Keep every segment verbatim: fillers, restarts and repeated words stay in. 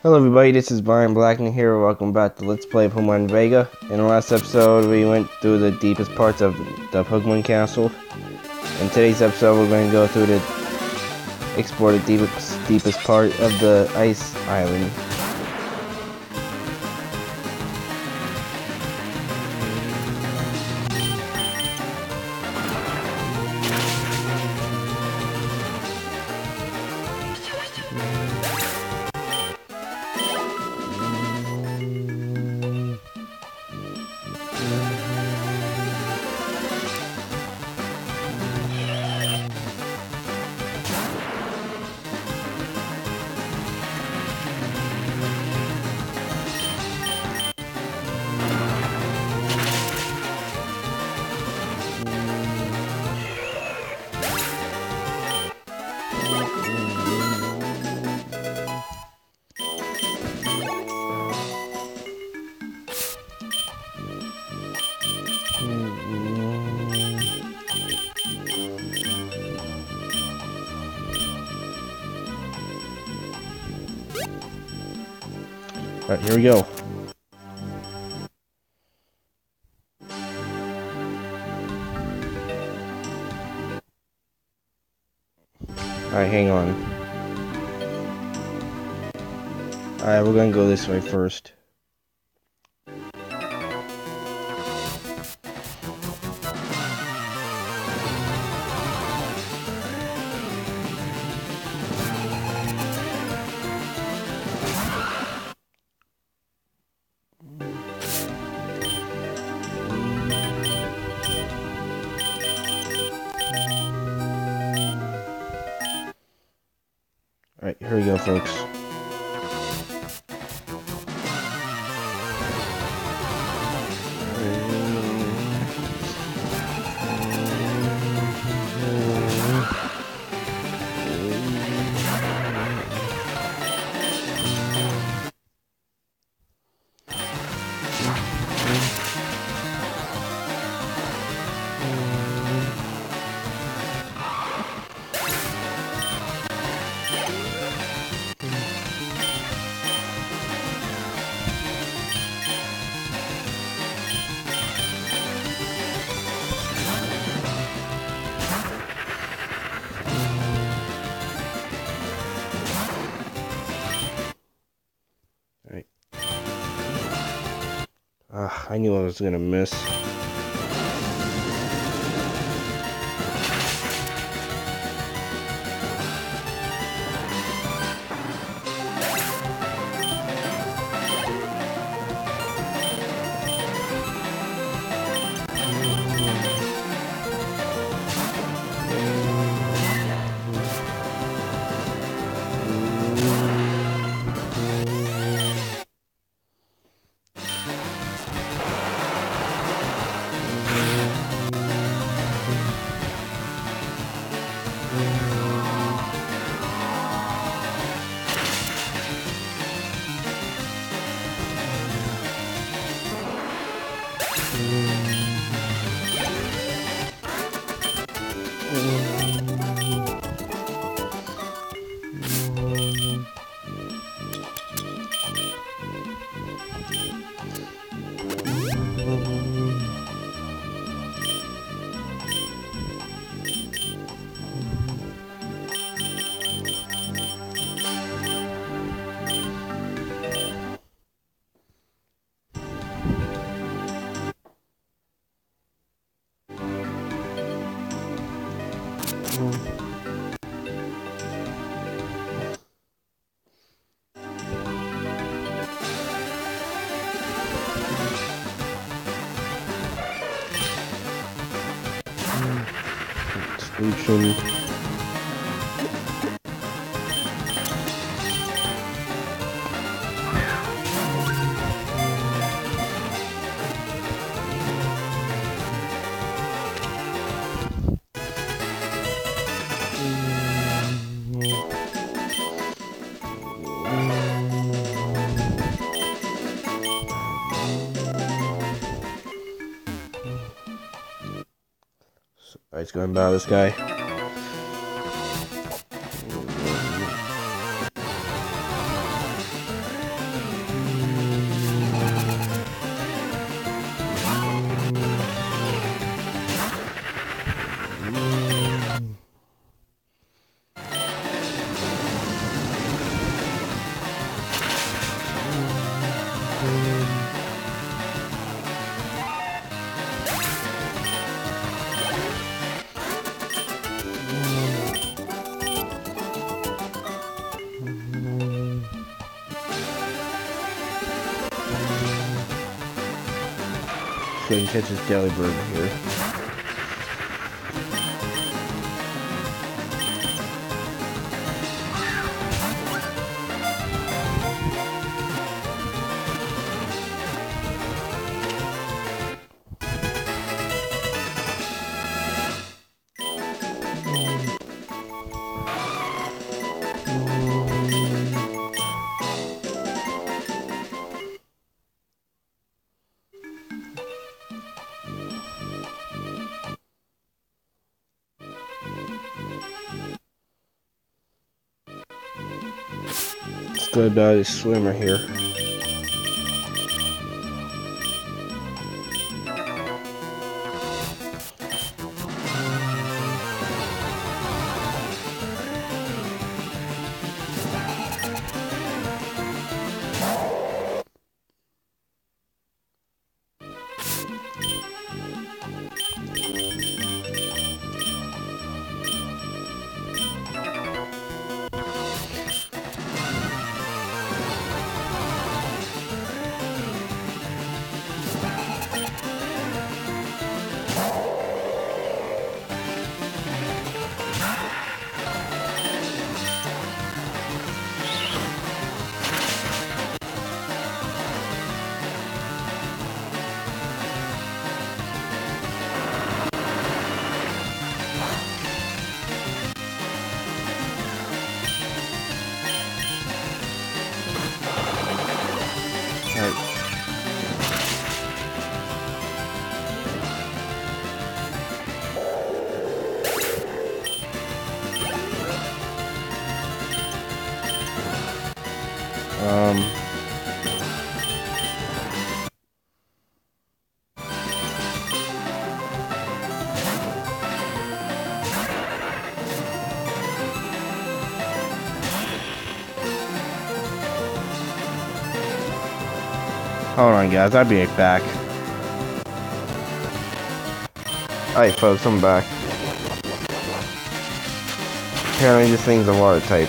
Hello everybody, this is Brian Blackney here. Welcome back to Let's Play Pokemon Vega. In the last episode, we went through the deepest parts of the Pokemon Castle. In today's episode, we're going to go through the explore the deepest, deepest part of the Ice Island. Alright, here we go. Alright, hang on. Alright, we're gonna go this way first. Alright, here we go, folks. Ah, I knew I was gonna miss. Solution. Alright, let's go and battle this guy. go and catch this jelly bird here. Let's go down this swimmer here. Um, hold on, guys. I'll be right back. Alright, folks, I'm back. Apparently, this thing's a water type.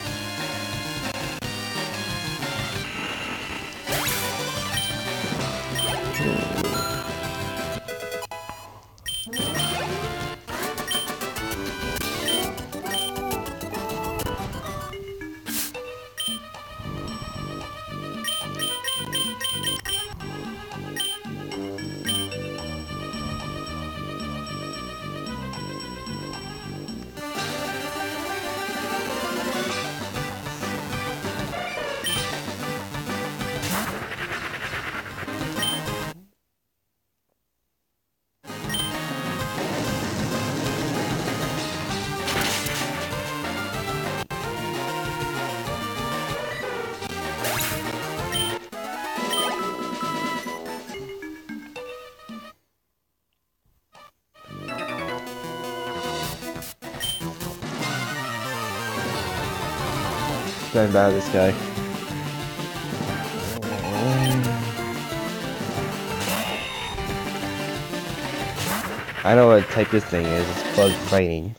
Stand by this guy. I know what type this thing is. It's bug fighting.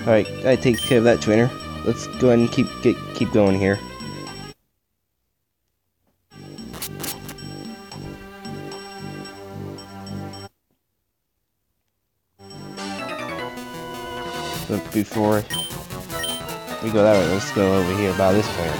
Alright, that takes care of that trainer. Let's go ahead and keep get, keep going here. But before we go that way, let's go over here by this player.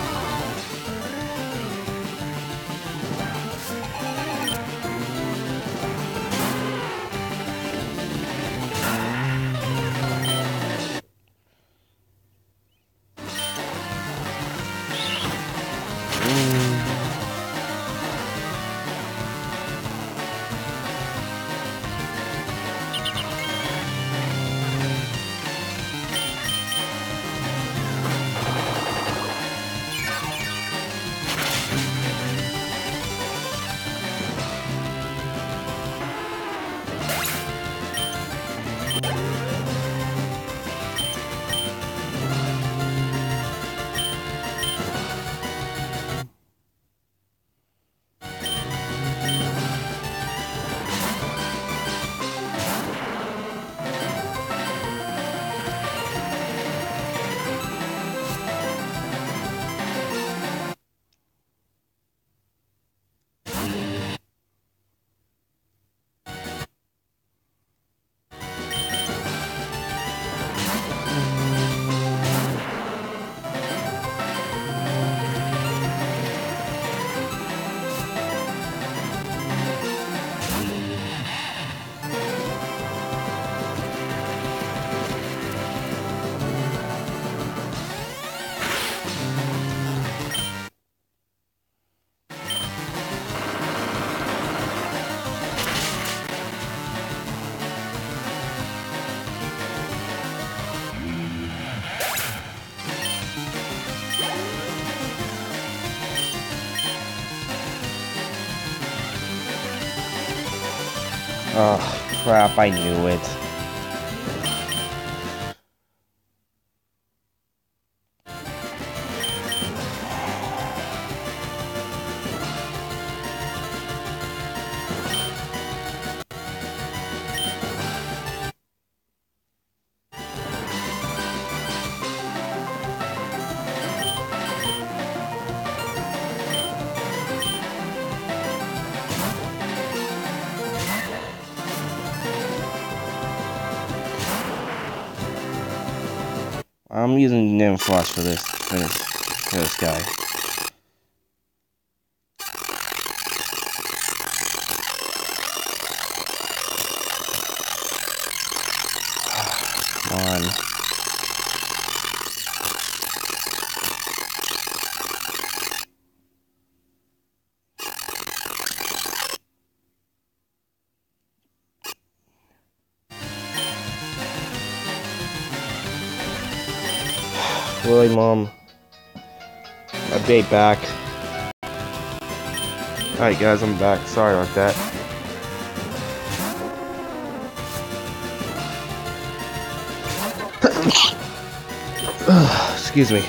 Oh, crap, I knew it. I'm using Nim Frost for this, for this, for this guy. Come on. Really, Mom? I'll be back. Alright, guys, I'm back. Sorry about that. Excuse me.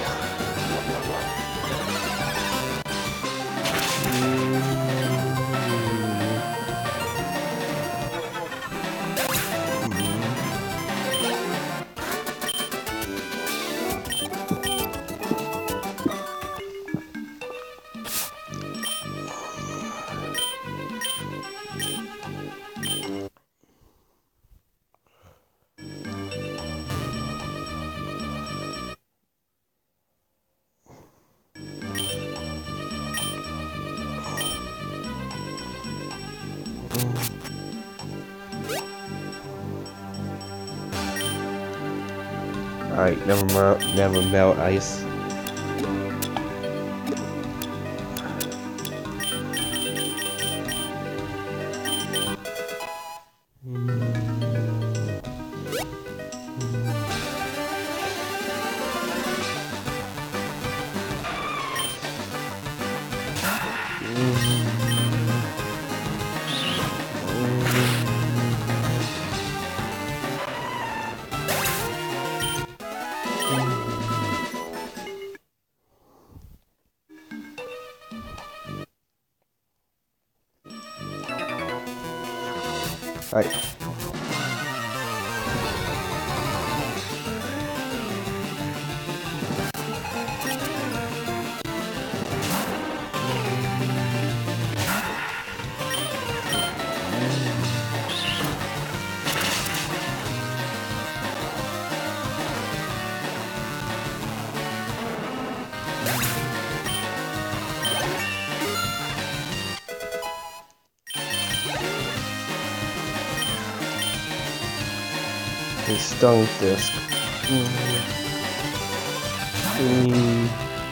Alright, never melt, never melt ice. Alright. His stung disc. Mm. Mm.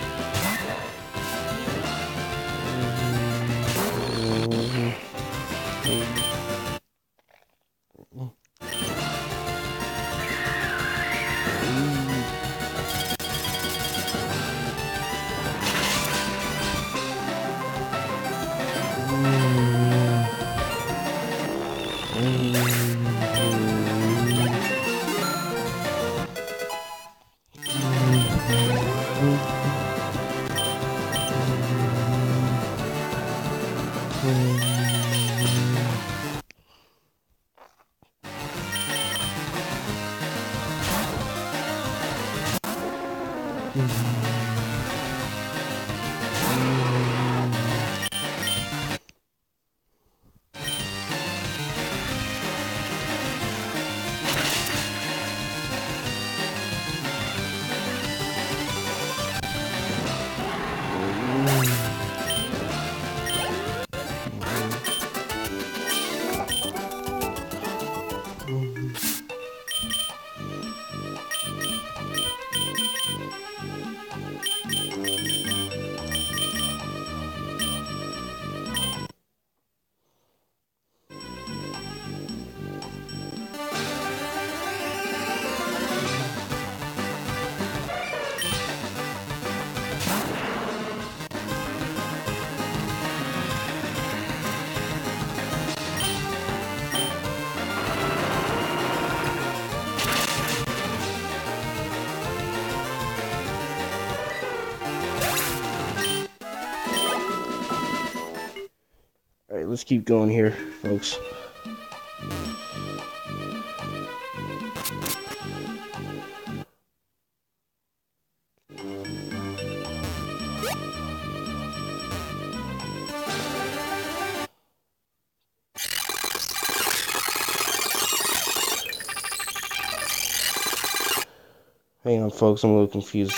Alright, let's keep going here, folks. Hang on, folks, I'm a little confused.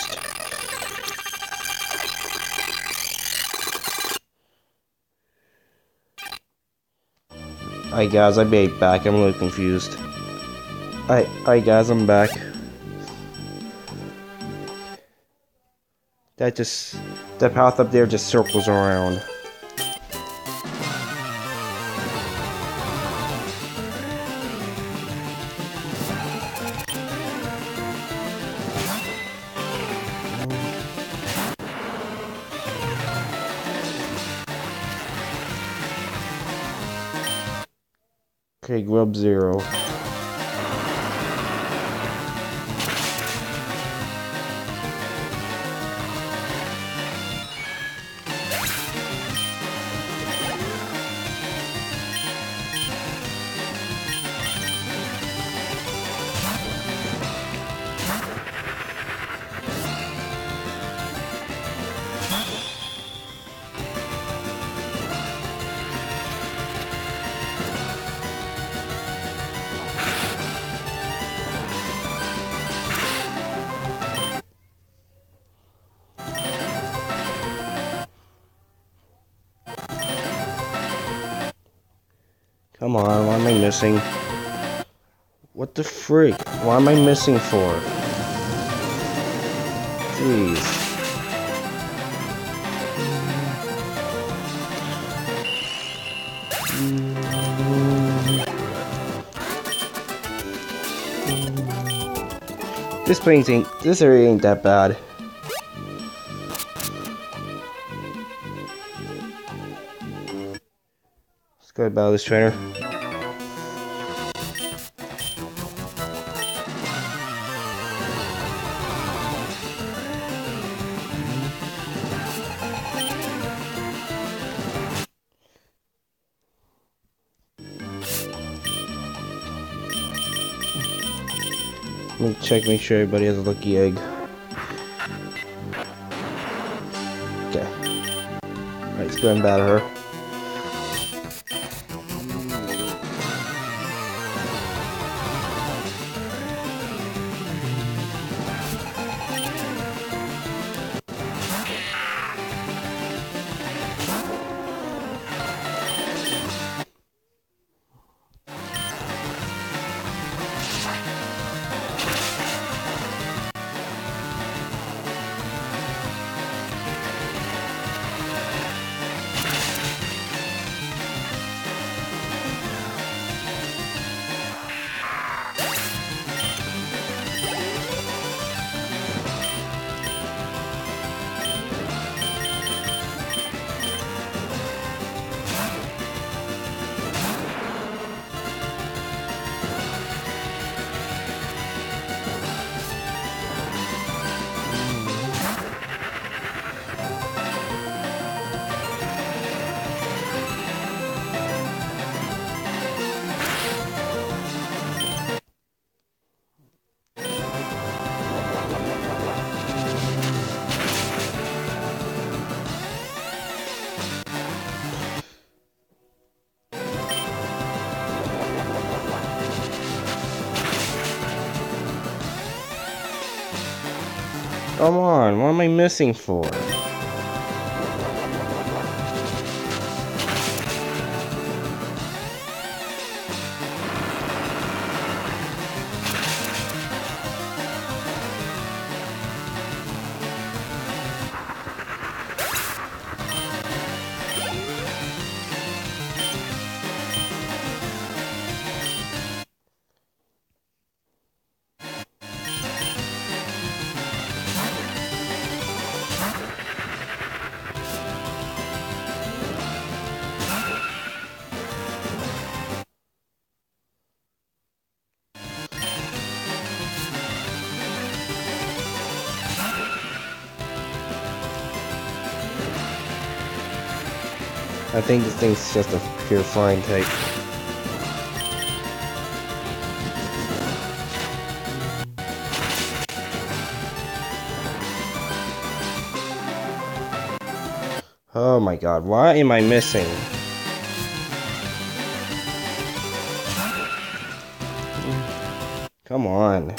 Alright guys, I'll be back. I'm a little confused. Alright, alright guys, I'm back. That just... that path up there just circles around. Okay, Grub Zero. Come on, what am I missing? What the freak? What am I missing for? Jeez. This place ain't, this area ain't that bad. Let's go battle this trainer. Let me check, make sure everybody has a lucky egg. Okay. Alright, let's go and battle her. Come on, what am I missing for? I think this thing's just a pure flying type. Oh my god, why am I missing? Come on.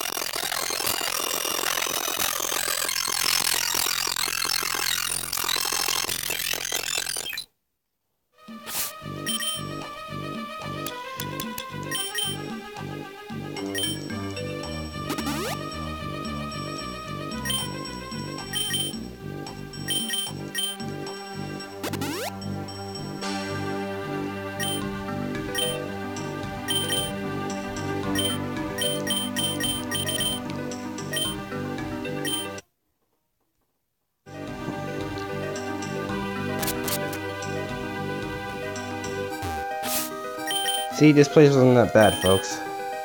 See, this place wasn't that bad, folks.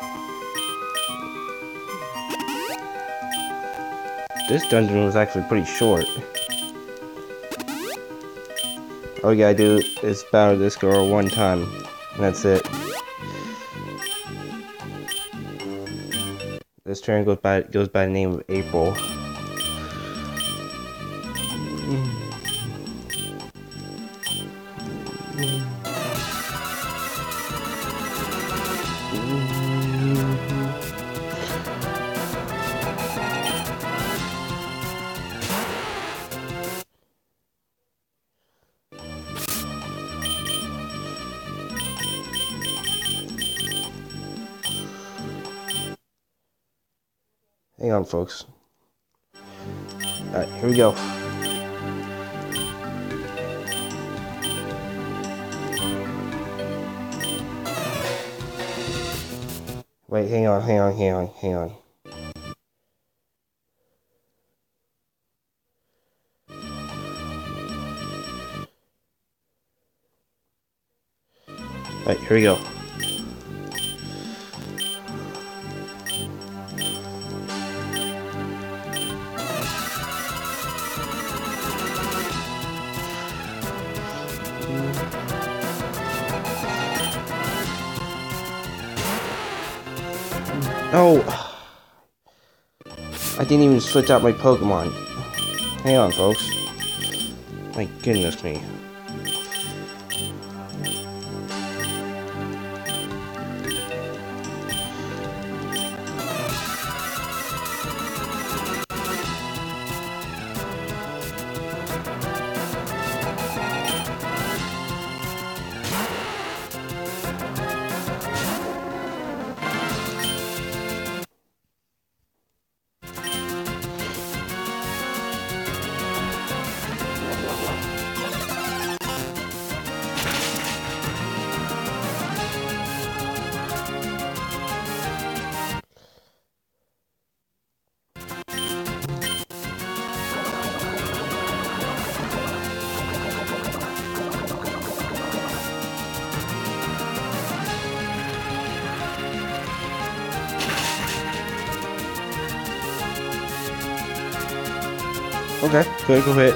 This dungeon was actually pretty short. All you gotta do is battle this girl one time, and that's it. This train goes by goes by the name of April. Hang on, folks. Alright, here we go. Wait, hang on, hang on, hang on, hang on. Alright, here we go. No! I didn't even switch out my Pokemon. Hang on, folks. My goodness me. Okay, critical hit.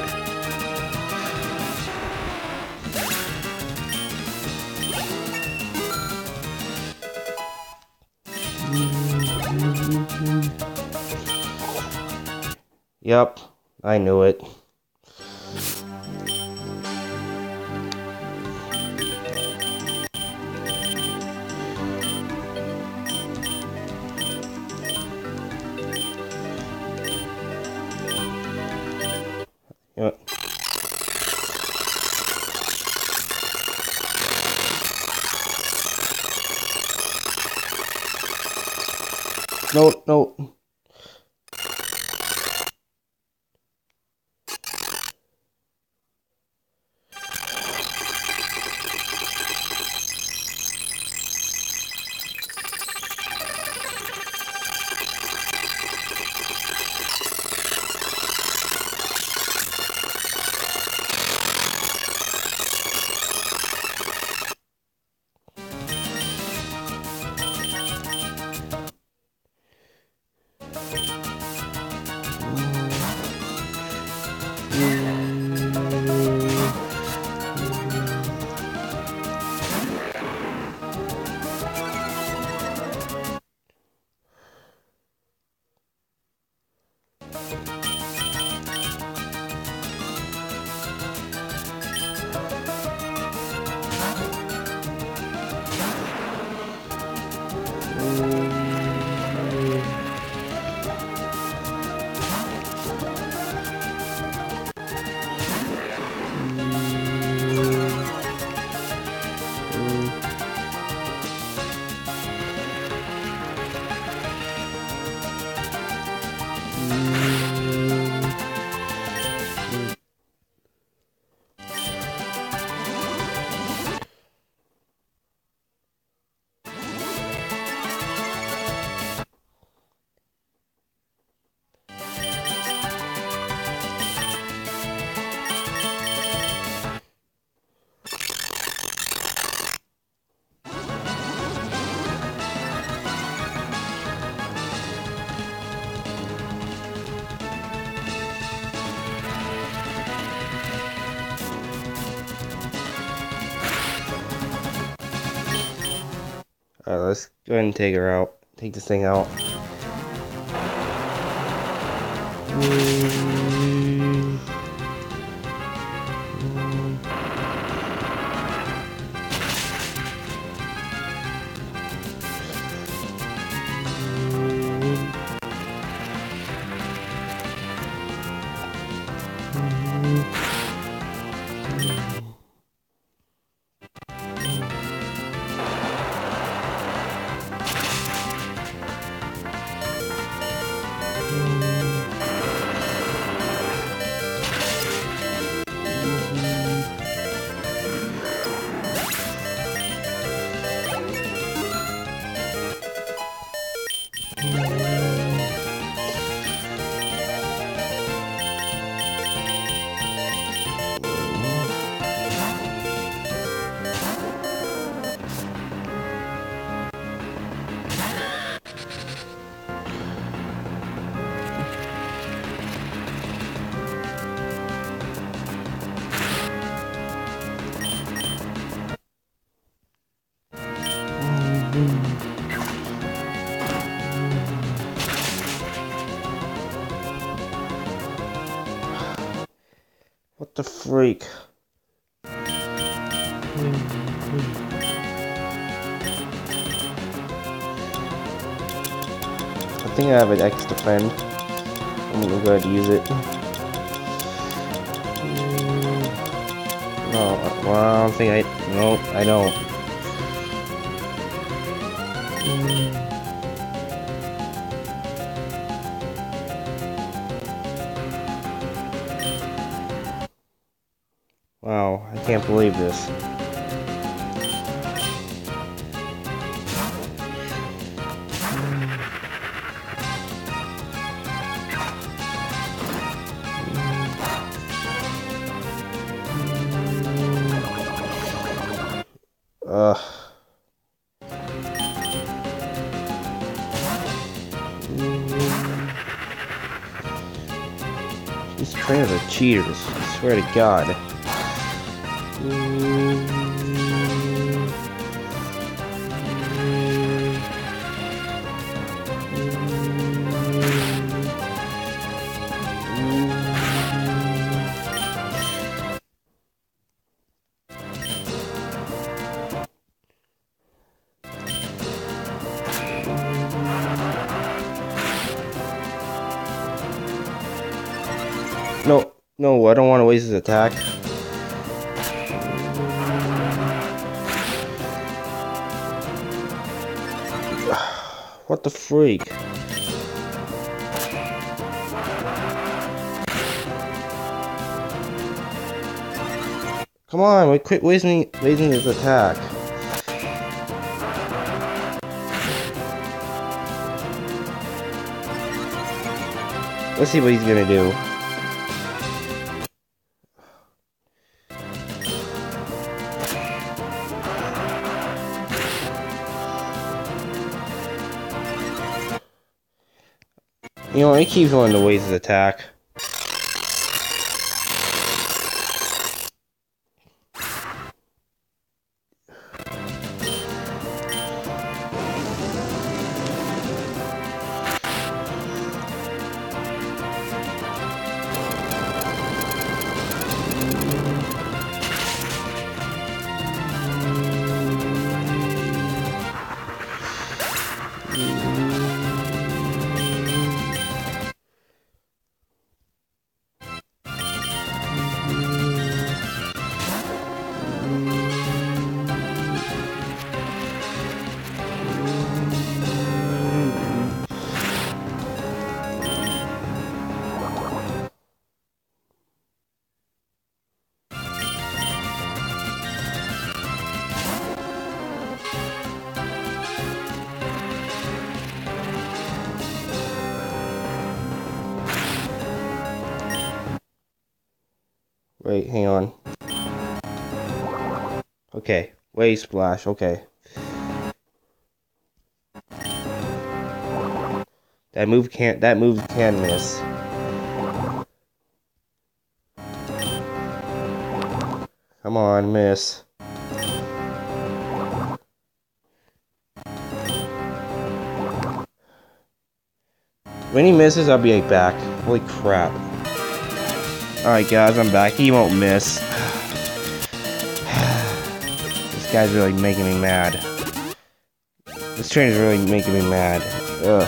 Yep, I knew it. No, no. Alright, let's go ahead and take her out. Take this thing out. What the freak? I think I have an X defend. I'm gonna go ahead and use it. No, well, I don't think I. No, I don't. Wow, I can't believe this. Ugh. These trainers are cheaters, I swear to God. No, no, I don't want to waste his attack. What the freak? Come on, we quit wasting wasting his attack. Let's see what he's gonna do. You know, he keeps wanting to waste his attack. Wait, hang on. Okay, wave splash, okay. That move can't, that move can miss. Come on, miss. When he misses, I'll be right back. Holy crap. Alright guys, I'm back. He won't miss. This guy's really making me mad. This trainer's really making me mad. Ugh.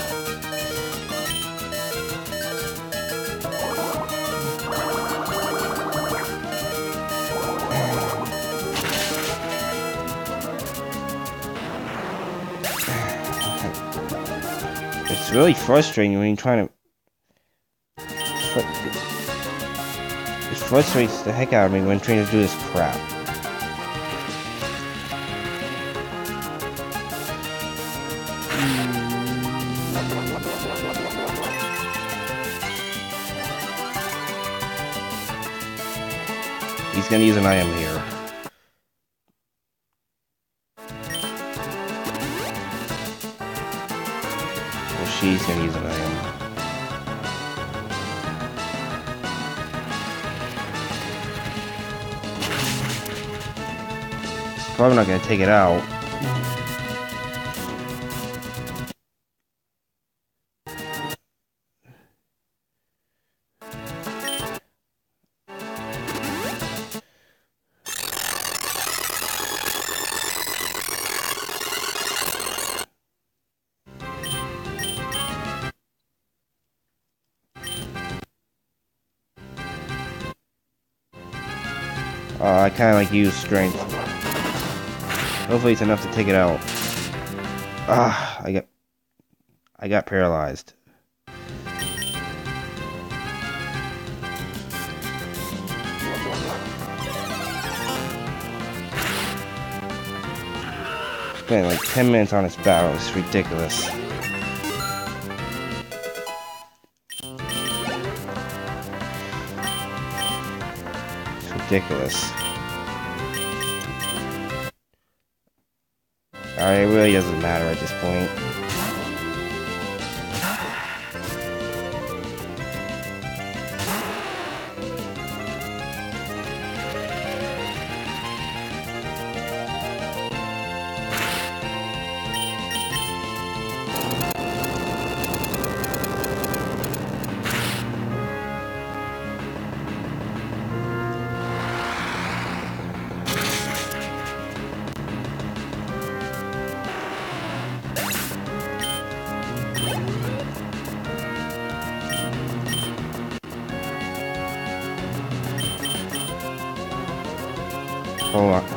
It's really frustrating when you're trying to... It frustrates the heck out of me when trainers do this crap. He's gonna use an item here. Well, she's gonna use an item. Probably not gonna take it out. Uh, I kind of like use strength. Hopefully it's enough to take it out. Ah, I got, I got paralyzed. Spent like ten minutes on this battle. It's ridiculous. It's ridiculous. Alright, it really doesn't matter at this point. Hold on.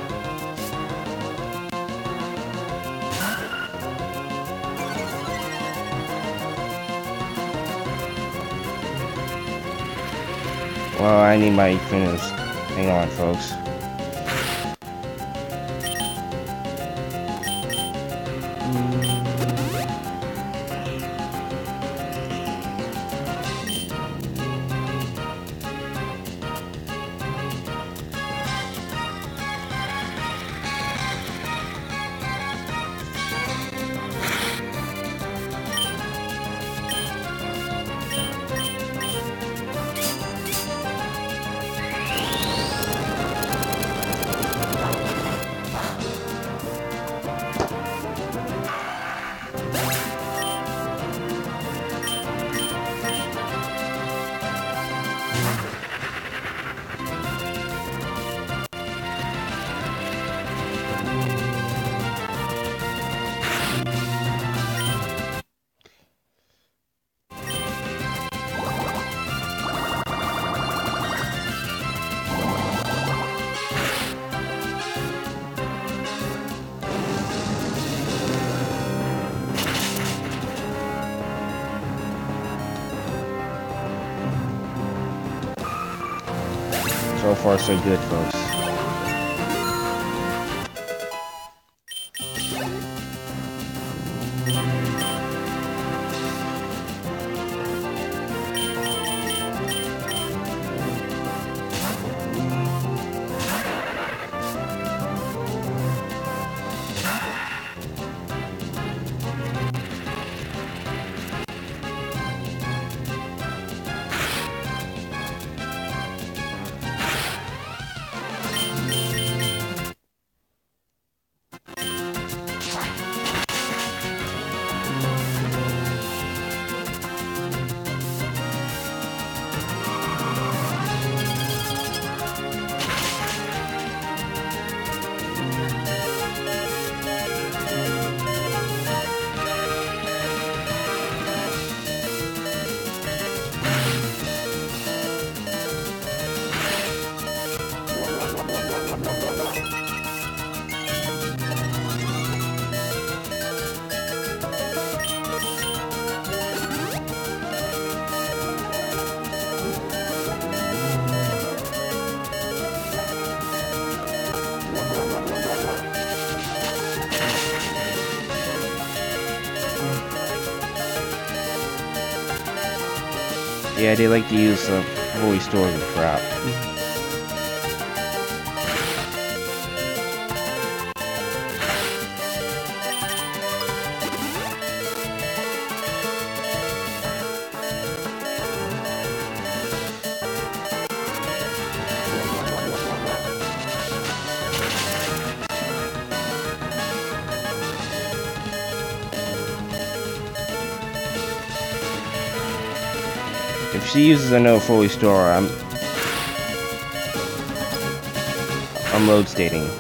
Well, I need my finish. Hang on, folks. far so good, folks. Yeah, they like to use uh, fully stored crap. If she uses a no fully store, I'm I'm load stating.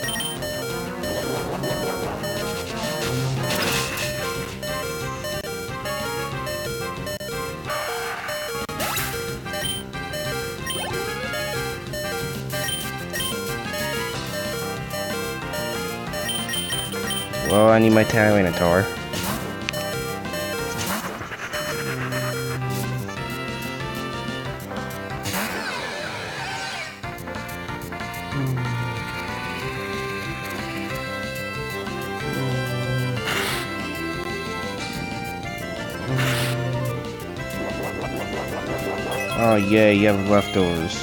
Well, I need my Tyranitar. Oh yeah, you have leftovers.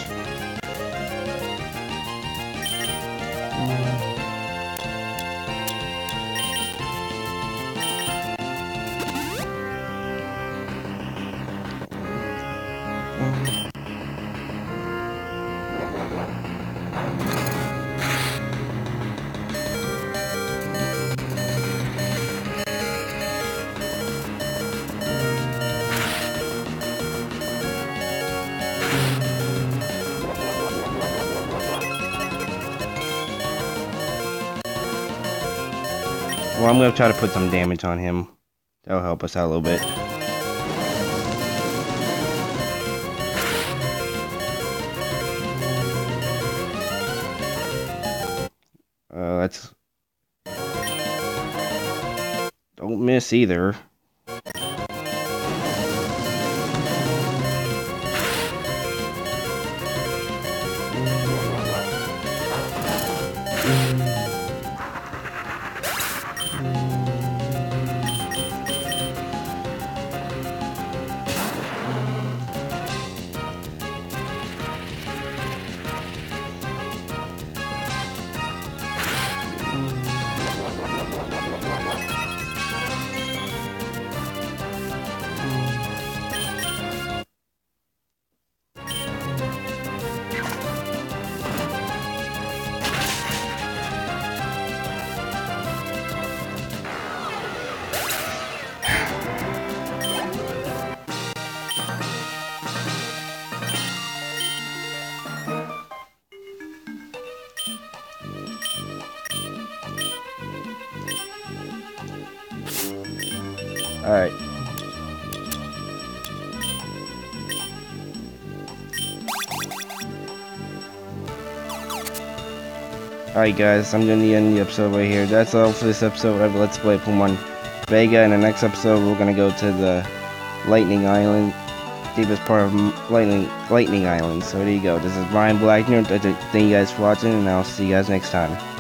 Well, I'm gonna try to put some damage on him. That'll help us out a little bit. Uh, that's... Don't miss either. Alright. Alright guys, I'm gonna end the episode right here. That's all for this episode of Let's Play Pokemon Vega. In the next episode, we're gonna go to the Lightning Island deepest part of Lightning Lightning Island. So there you go. This is Brian Blackner. Thank you guys for watching, and I'll see you guys next time.